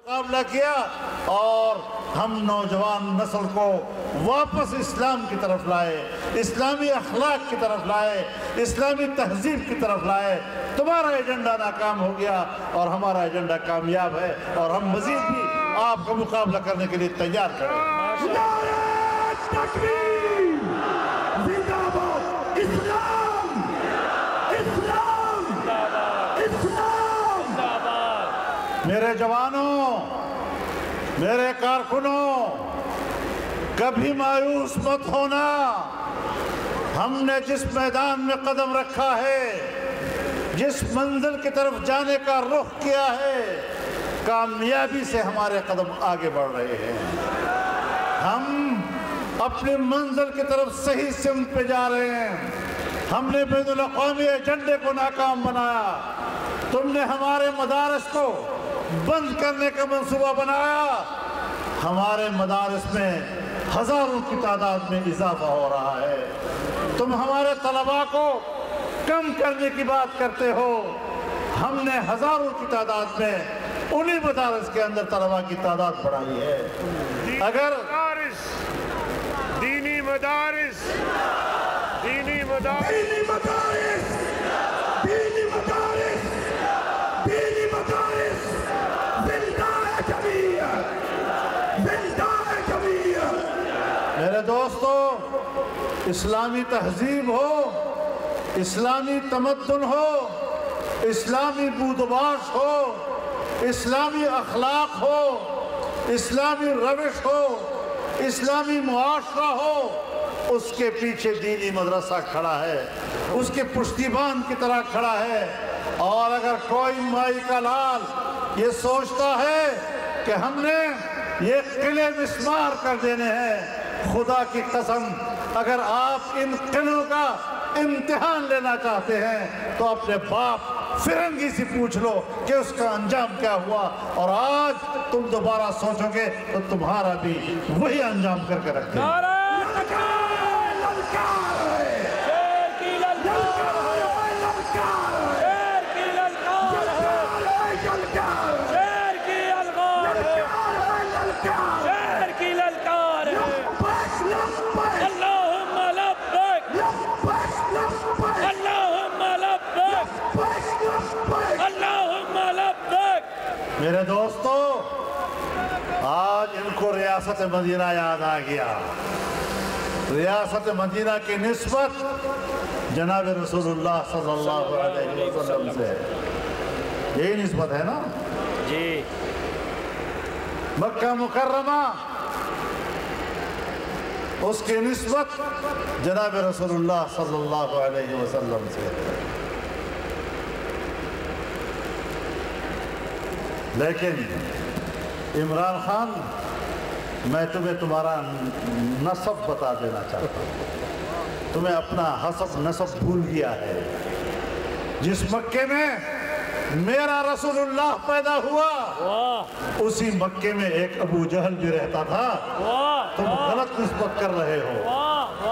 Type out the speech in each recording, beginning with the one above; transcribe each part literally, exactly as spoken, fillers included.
مقابلہ کیا اور ہم نوجوان نسل کو واپس اسلام کی طرف لائے، اسلامی اخلاق کی طرف لائے، اسلامی تہذیب کی طرف لائے۔ تمہارا ایجنڈا ناکام ہو گیا اور ہمارا ایجنڈا کامیاب ہے، اور ہم مزید بھی آپ کا مقابلہ کرنے کے لیے تیار کھڑے ہیں۔ میرے جوانوں، میرے کارکنوں، کبھی مایوس مت ہونا۔ ہم نے جس میدان میں قدم رکھا ہے، جس منزل کی طرف جانے کا رخ کیا ہے، کامیابی سے ہمارے قدم آگے بڑھ رہے ہیں۔ ہم اپنی منزل کی طرف صحیح سمت پہ جا رہے ہیں۔ ہم نے بین الاقوامی ایجنڈے کو ناکام بنایا، تم نے ہمارے مدارس کو بند کرنے کا منصوبہ بنایا۔ ہمارے مدارس میں ہزاروں کی تعداد میں اضافہ ہو رہا ہے، تم ہمارے طلباء کو کم کرنے کی بات کرتے ہو۔ ہم نے ہزاروں کی تعداد میں انہی مدارس کے اندر طلباء کی تعداد بڑھائی ہے۔ اگر دینی مدارس دینی مدارس دینی مدارس دینی مدارس دینی مدارس زندہ جمعیت زندہ جمعیت۔ میرے دوستو، اسلامی تہذیب ہو، اسلامی تمدن ہو، اسلامی بود و باش ہو، اسلامی اخلاق ہو، اسلامی روش ہو، اسلامی معاشرہ ہو، اس کے پیچھے دینی مدرسہ کھڑا ہے، اس کے پشتیبان کی طرح کھڑا ہے۔ اور اگر کوئی مائی کا لال یہ سوچتا ہے کہ ہم نے یہ قلعے مسمار کر دینے ہیں، خدا کی قسم، اگر آپ ان قلعوں کا امتحان لینا چاہتے ہیں تو اپنے باپ فرنگی سے پوچھ لو کہ اس کا انجام کیا ہوا، اور آج تم دوبارہ سوچو گے تو تمہارا بھی وہی انجام کر کے رکھتے ہیں۔ میرے دوستو، آج ان کو ریاست مدینہ یاد آ گیا۔ ریاست مدینہ کی نسبت جناب رسول اللہ صلی اللہ علیہ وسلم سے، یہی نسبت ہے نا جی۔ مکہ مکرمہ، اس کی نسبت جناب رسول اللہ صلی اللہ علیہ وسلم سے۔ لیکن عمران خان، میں تمہیں تمہارا نسب بتا دینا چاہتا ہوں۔ تمہیں اپنا حسب نسب بھول گیا ہے۔ جس مکے میں میرا رسول اللہ پیدا ہوا، اسی مکے میں ایک ابو جہل بھی رہتا تھا۔ تم غلط نسبت کر رہے ہو۔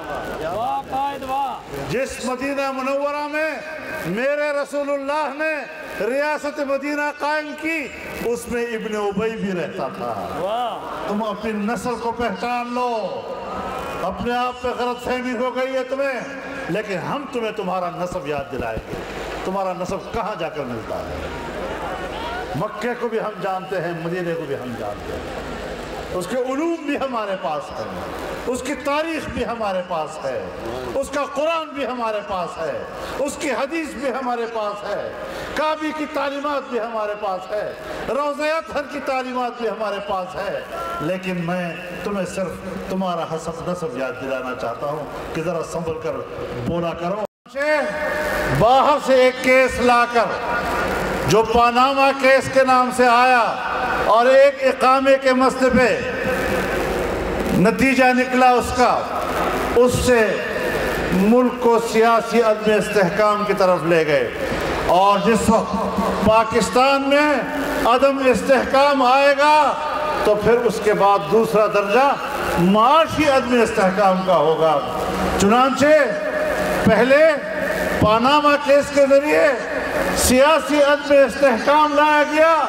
جس مدینہ منورہ میں میرے رسول اللہ نے ریاست مدینہ قائم کی، اس میں ابن ابی بھی رہتا تھا۔ تم اپنی نسل کو پہچان لو۔ اپنے آپ پہ غلط فہمی ہو گئی ہے تمہیں، لیکن ہم تمہیں تمہارا نسب یاد دلائیں گے۔ تمہارا نسب کہاں جا کر ملتا ہے؟ مکے کو بھی ہم جانتے ہیں، مدینے کو بھی ہم جانتے ہیں۔ اس کے علوم بھی ہمارے پاس ہے، اس کی تاریخ بھی ہمارے پاس ہے، اس کا قرآن بھی ہمارے پاس ہے، اس کی حدیث بھی ہمارے پاس ہے، کعبے کی تعلیمات بھی ہمارے پاس ہے، روضہ اطہر کی تعلیمات بھی ہمارے پاس ہے۔ لیکن میں تمہیں صرف تمہارا حسب نسب یاد دلانا چاہتا ہوں کہ ذرا سنبھل کر بولا کرو۔ باہر سے ایک کیس لا کر، جو پاناما کیس کے نام سے آیا اور ایک اقامے کے مسئلے پہ نتیجہ نکلا اس کا، اس سے ملک کو سیاسی عدم استحکام کی طرف لے گئے۔ اور جس وقت پاکستان میں عدم استحکام آئے گا تو پھر اس کے بعد دوسرا درجہ معاشی عدم استحکام کا ہوگا۔ چنانچہ پہلے پاناما کیس کے ذریعے سیاسی عدم استحکام لایا گیا،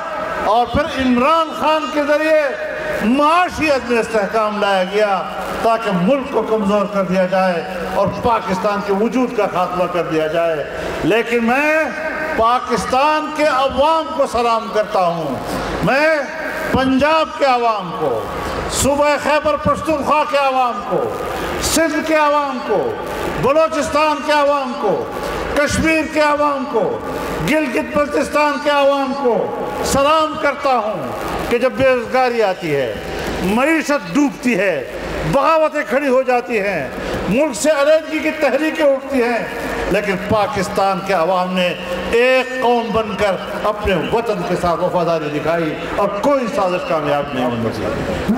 اور پھر عمران خان کے ذریعے معاشیت میں استحکام لایا گیا تاکہ ملک کو کمزور کر دیا جائے اور پاکستان کے وجود کا خاتمہ کر دیا جائے۔ لیکن میں پاکستان کے عوام کو سلام کرتا ہوں، میں پنجاب کے عوام کو، صوبہ خیبر پختونخوا کے عوام کو، سندھ کے عوام کو، بلوچستان کے عوام کو، کشمیر کے عوام کو، گلگت بلتستان کے عوام کو سلام کرتا ہوں کہ جب بے روزگاری آتی ہے، معیشت ڈوبتی ہے، بغاوتیں کھڑی ہو جاتی ہیں، ملک سے علیحدگی کی تحریکیں اٹھتی ہیں، لیکن پاکستان کے عوام نے ایک قوم بن کر اپنے وطن کے ساتھ وفاداری دکھائی اور کوئی سازش کامیاب نہیں ہونے والی۔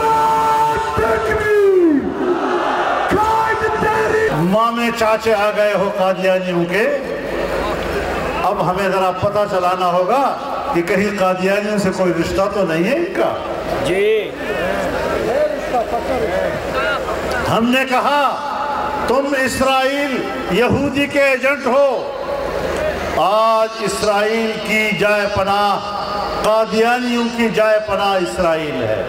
مامے چاچے آ گئے ہو قادیانیوں کے، اب ہمیں ذرا پتہ چلانا ہوگا کہ کہیں قادیانیوں سے کوئی رشتہ تو نہیں ہے ان کا۔ جی ہم نے کہا تم اسرائیل یہودی کے ایجنٹ ہو، آج اسرائیل کی جائے پناہ، قادیانیوں کی جائے پناہ اسرائیل ہے۔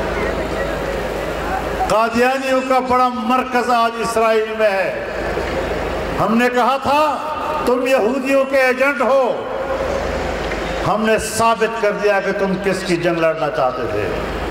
قادیانیوں کا بڑا مرکز آج اسرائیل میں ہے۔ ہم نے کہا تھا تم یہودیوں کے ایجنٹ ہو، ہم نے ثابت کر دیا کہ تم کس کی جنگ لڑنا چاہتے تھے۔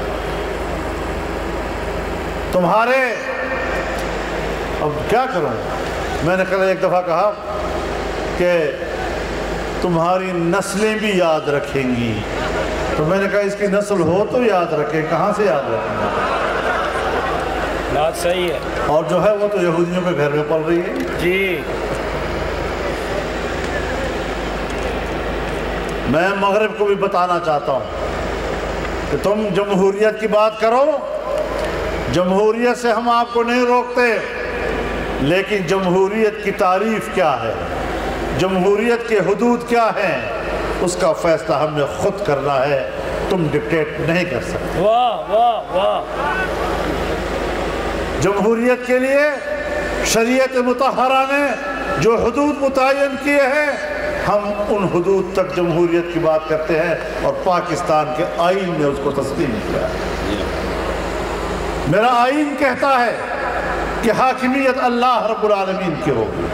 تمہارے اب کیا کروں، میں نے کل ایک دفعہ کہا کہ تمہاری نسلیں بھی یاد رکھیں گی، تو میں نے کہا اس کی نسل ہو تو یاد رکھیں، کہاں سے یاد رکھیں گے؟ بات صحیح ہے۔ اور جو ہے وہ تو یہودیوں کے گھر میں پل رہی ہے۔ جی میں مغرب کو بھی بتانا چاہتا ہوں کہ تم جمہوریت کی بات کرو، جمہوریت سے ہم آپ کو نہیں روکتے، لیکن جمہوریت کی تعریف کیا ہے، جمہوریت کے حدود کیا ہیں، اس کا فیصلہ ہم نے خود کرنا ہے، تم ڈکٹیٹ نہیں کر سکتے۔ واہ واہ واہ۔ جمہوریت کے لیے شریعت مطہرہ نے جو حدود متعین کیے ہیں، ہم ان حدود تک جمہوریت کی بات کرتے ہیں اور پاکستان کے آئین نے اس کو تسلیم کیا ہے۔ میرا آئین کہتا ہے کہ حاکمیت اللہ رب العالمین کی ہوگی،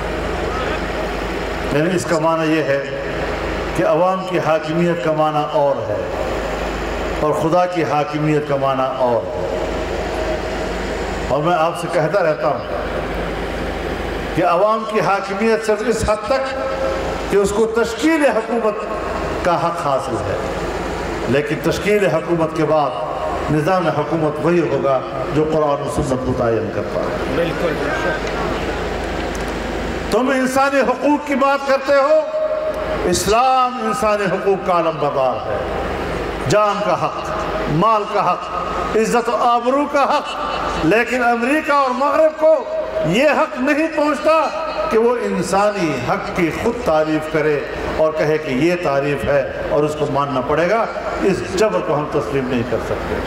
یعنی اس کا معنی یہ ہے کہ عوام کی حاکمیت کا معنی اور ہے اور خدا کی حاکمیت کا معنی اور ہے۔ اور میں آپ سے کہتا رہتا ہوں کہ عوام کی حاکمیت صرف اس حد تک کہ اس کو تشکیل حکومت کا حق حاصل ہے، لیکن تشکیل حکومت کے بعد نظام حکومت وہی ہوگا جو قرآن و سنت متعین کرتا ہے۔ بالکل۔ تم انسانی حقوق کی بات کرتے ہو، اسلام انسانی حقوق کا علم بردار ہے، جان کا حق، مال کا حق، عزت و آبرو کا حق، لیکن امریکہ اور مغرب کو یہ حق نہیں پہنچتا کہ وہ انسانی حق کی خود تعریف کرے اور کہے کہ یہ تعریف ہے اور اس کو ماننا پڑے گا۔ اس جبر کو ہم تسلیم نہیں کر سکتے۔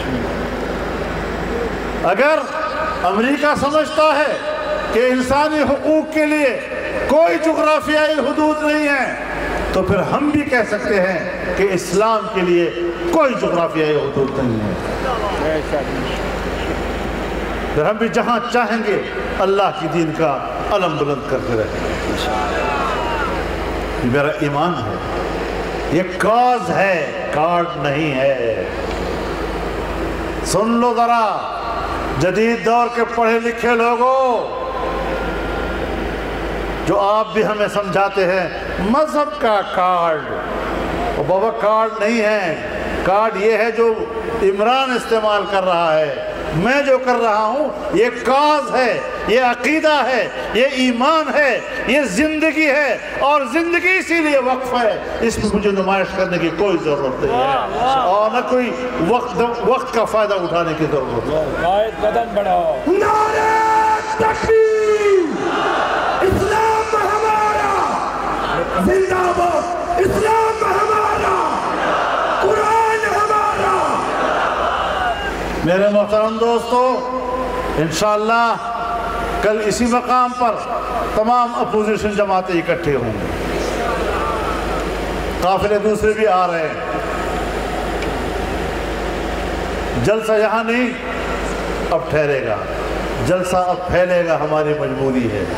اگر امریکہ سمجھتا ہے کہ انسانی حقوق کے لیے کوئی جغرافیائی حدود نہیں ہے، تو پھر ہم بھی کہہ سکتے ہیں کہ اسلام کے لیے کوئی جغرافیائی حدود نہیں ہے۔ پھر ہم بھی جہاں چاہیں گے اللہ کی دین کا علم بلند کرتے رہیں گے۔ یہ میرا ایمان ہے، یہ کاز ہے، کارڈ نہیں ہے۔ سن لو ذرا جدید دور کے پڑھے لکھے لوگوں، جو آپ بھی ہمیں سمجھاتے ہیں مذہب کا کارڈ، وہ بابا کارڈ نہیں ہے، کارڈ یہ ہے جو عمران استعمال کر رہا ہے، میں جو کر رہا ہوں یہ کاز ہے، یہ عقیدہ ہے، یہ ایمان ہے، یہ زندگی ہے، اور زندگی اسی لیے وقف ہے، اس میں مجھے نمائش کرنے کی کوئی ضرورت نہیں ہے اور نہ کوئی وقت وقت کا فائدہ اٹھانے کی ضرورت ہے۔ قائد قدم بڑھاؤ۔ نعرہ تکبیر، اسلام ہمارا زندہ باد، اسلام ہمارا، قرآن ہمارا۔ میرے محترم دوستو، انشاءاللہ کل اسی مقام پر تمام اپوزیشن جماعتیں اکٹھے ہوں گے، قافلے دوسرے بھی آ رہے ہیں، जलसा यहाँ नहीं, अब ठहरेगा, जलसा अब फैलेगा, हमारी मजबूरी है।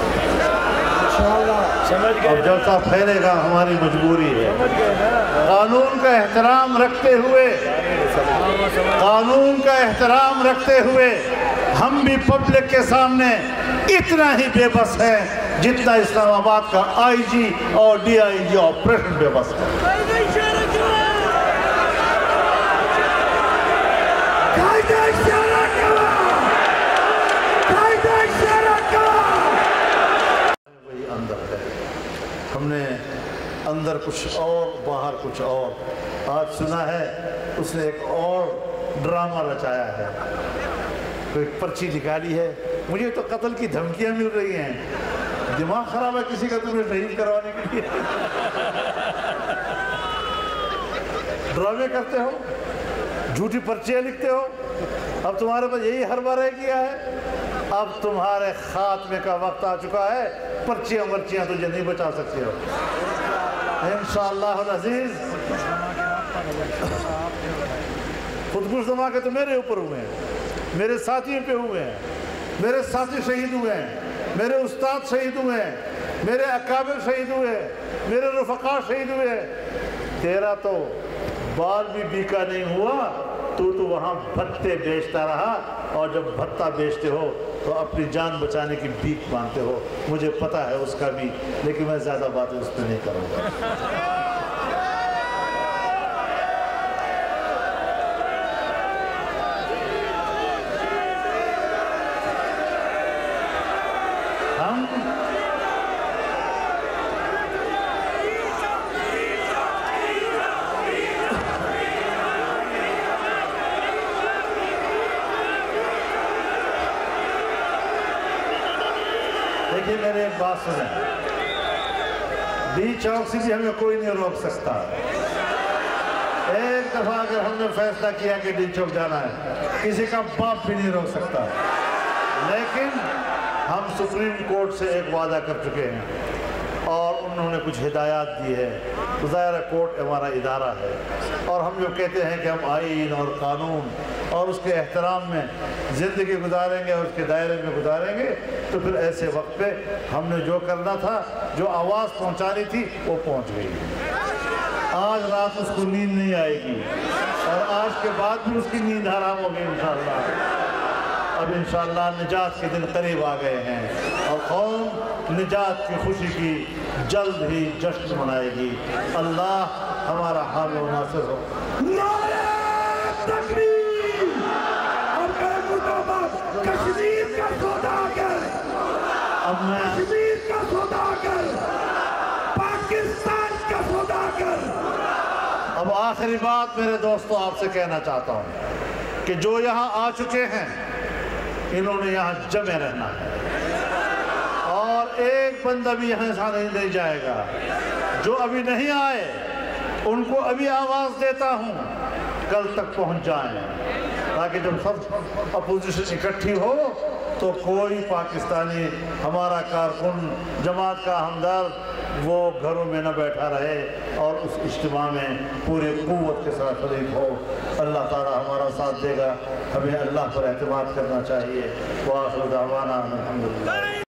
समझ गए, अब जलसा फैलेगा, हमारी मजबूरी है। कानून का एहतराम रखते हुए, कानून का एहतराम रखते हुए हम भी पब्लिक के सामने इतना ही बेबस है जितना इस्लामाबाद का आईजी और डीआईजी ऑपरेशन बेबस है। वही अंदर है, हमने अंदर कुछ और बाहर कुछ और। आज सुना है उसने एक और ड्रामा रचाया है, कोई पर्ची निकाली है, मुझे तो कत्ल की धमकियां मिल रही हैं। दिमाग खराब है किसी का तुम्हें शहीद करवाने के लिए? ड्रामे करते हो, झूठी पर्चियां लिखते हो। अब तुम्हारे पास यही हर बार है किया है, अब तुम्हारे खात्मे का वक्त आ चुका है। पर्चियां वर्चियां तुझे नहीं बचा सकते हो इंशाअल्लाह अज़ीज़। खुदकुश धमाके तो मेरे ऊपर हुए हैं, मेरे साथियों पे हुए हैं, मेरे साथी शहीद हुए हैं, मेरे उस्ताद शहीद हुए हैं, मेरे अकाबिर शहीद हुए हैं, मेरे रफ़क़ा शहीद हुए हैं। तेरा तो बाल भी बीका नहीं हुआ, तू तो वहाँ भत्ते बेचता रहा, और जब भत्ता बेचते हो तो अपनी जान बचाने की भीख मांगते हो। मुझे पता है उसका भी, लेकिन मैं ज़्यादा बातें उस पर नहीं करूँगा। देखिए मेरे एक बात सुने, डी चौक से भी हमें कोई नहीं रोक सकता। एक दफा अगर हमने फैसला किया कि डी चौक जाना है, किसी का बाप भी नहीं रोक सकता। लेकिन हम सुप्रीम कोर्ट से एक वादा कर चुके हैं और उन्होंने कुछ हिदायत दी है। तो ज़ाहिर कोर्ट हमारा इदारा है, और हम जो कहते हैं कि हम आईन और कानून और उसके एहतराम में ज़िंदगी गुजारेंगे और उसके दायरे में गुजारेंगे, तो फिर ऐसे वक्त पे हमने जो करना था, जो आवाज़ पहुंचानी थी, वो पहुंच गई। आज रात उसको नींद नहीं आएगी, और आज के बाद भी उसकी नींद हराम होगी इंशाअल्लाह। अब इंशाअल्लाह निजात के दिन करीब आ गए हैं, और कौम निजात की खुशी की जल्द ही जश्न मनाएगी। अल्लाह हमारा हामी और नासिर हो। कश्मीर का सौदागर, अब मैं कश्मीर का सौदागर, पाकिस्तान का सौदागर। अब आखिरी बात मेरे दोस्तों आपसे कहना चाहता हूँ कि जो यहाँ आ चुके हैं, इन्होंने यहाँ जमे रहना है, और एक बंदा भी यहाँ से नहीं, नहीं जाएगा। जो अभी नहीं आए उनको अभी आवाज़ देता हूँ, कल तक पहुँच जाएं, ताकि जब सब अपोजिशन इकट्ठी हो तो कोई पाकिस्तानी, हमारा कारकुन, जमात का हमदर्द, वो घरों में न बैठा रहे और उस इज्तिमा में पूरे क़ुव्वत के साथ शरीक हो। अल्लाह ताला हमारा साथ देगा। हमें अल्लाह पर एतमाद करना चाहिए। व आखिर दावाना अल्हम्दुलिल्लाह।